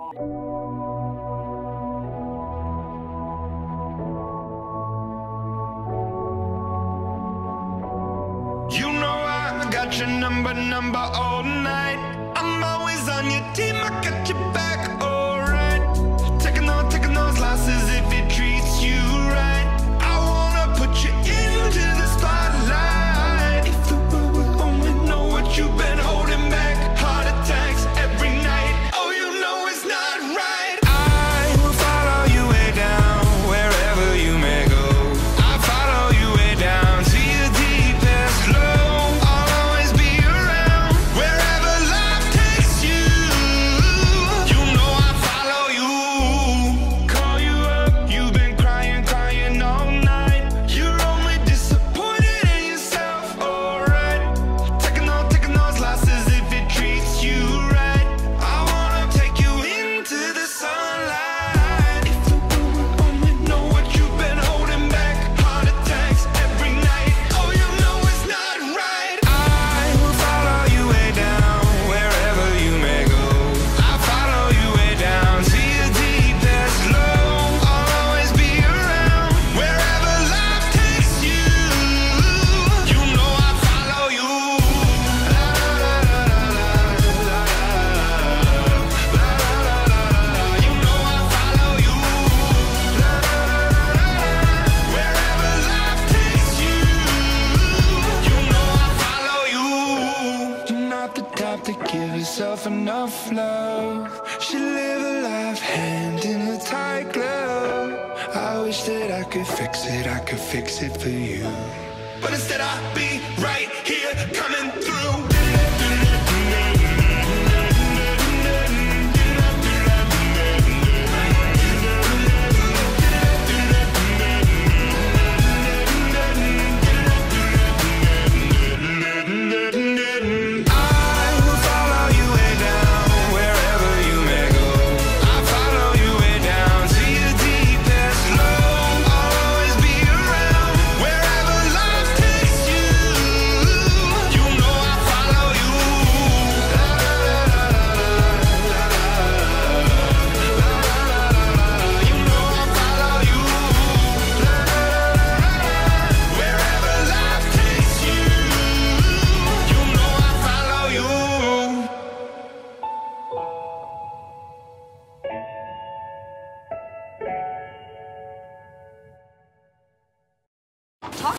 You know I got your number all night. I'm always on your team, I got your back, alright. Taking those losses if it treats you right. I wanna put you into the spotlight. If the world would only know what you've been holding back. Heart attacks every night, oh you know it's not right. I will follow you way down, wherever you may go. I follow you way down to your deepest low. I'll always be around, wherever life takes you. You know I follow you. Call you up, you've been crying all night. You're only disappointed in yourself, alright. Taking those losses if it treats you right. I wanna take you into the sunlight. If the world would only know what you've been holding back. Heart attacks every night, oh you know it's not right. I will follow you way down, wherever you may go. I follow you way down to your deepest low. I'll always be around, wherever life takes you. You know I follow you. La la la la la la la la. You know I follow you. La la la la la. Wherever life takes you. You know I follow you. You're not the type to give yourself enough love. Should live a life hand in a tight glove. I wish that I could fix it for you. But instead I'll be right here coming through.